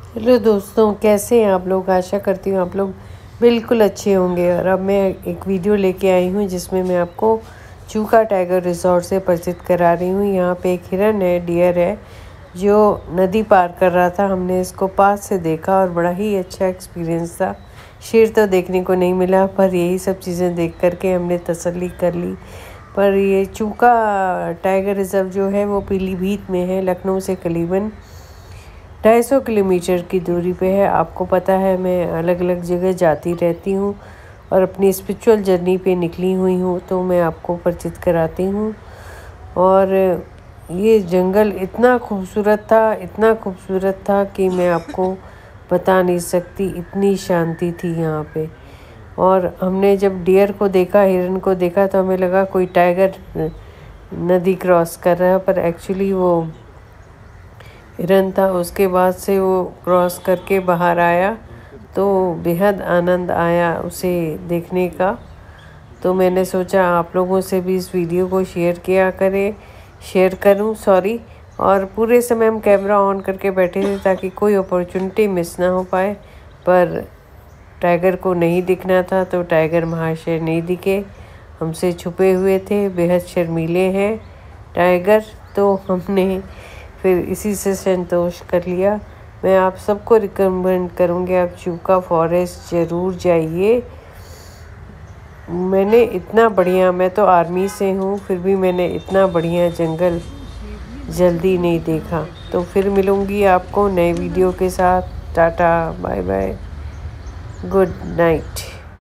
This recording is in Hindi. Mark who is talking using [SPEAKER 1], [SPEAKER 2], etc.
[SPEAKER 1] हेलो दोस्तों, कैसे हैं आप लोग। आशा करती हूँ आप लोग बिल्कुल अच्छे होंगे। और अब मैं एक वीडियो लेके आई हूँ जिसमें मैं आपको चूका टाइगर रिजॉर्ट से परिचित करा रही हूँ। यहाँ पे एक हिरन है, डियर है, जो नदी पार कर रहा था। हमने इसको पास से देखा और बड़ा ही अच्छा एक्सपीरियंस था। शेर तो देखने को नहीं मिला, पर यही सब चीज़ें देख करके हमने तसल्ली कर ली। पर ये चूका टाइगर रिज़र्व जो है वो पीलीभीत में है, लखनऊ से करीबन 250 किलोमीटर की दूरी पे है। आपको पता है मैं अलग अलग जगह जाती रहती हूँ और अपनी स्पिरिचुअल जर्नी पे निकली हुई हूँ, तो मैं आपको परिचित कराती हूँ। और ये जंगल इतना खूबसूरत था कि मैं आपको बता नहीं सकती, इतनी शांति थी यहाँ पे। और हमने जब डियर को देखा, हिरन को देखा, तो हमें लगा कोई टाइगर नदी क्रॉस कर रहा है, पर एक्चुअली वो हिरन था। उसके बाद से वो क्रॉस करके बाहर आया, तो बेहद आनंद आया उसे देखने का। तो मैंने सोचा आप लोगों से भी इस वीडियो को शेयर करूं और पूरे समय हम कैमरा ऑन करके बैठे थे ताकि कोई अपॉर्चुनिटी मिस ना हो पाए। पर टाइगर को नहीं दिखना था, तो टाइगर महाशय नहीं दिखे, हमसे छुपे हुए थे। बेहद शर्मीले हैं टाइगर, तो हमने फिर इसी से संतोष कर लिया। मैं आप सबको रिकमेंड करूँगी आप चूका फॉरेस्ट ज़रूर जाइए। मैं तो आर्मी से हूँ, फिर भी मैंने इतना बढ़िया जंगल जल्दी नहीं देखा। तो फिर मिलूँगी आपको नए वीडियो के साथ। Tata, bye bye, good night.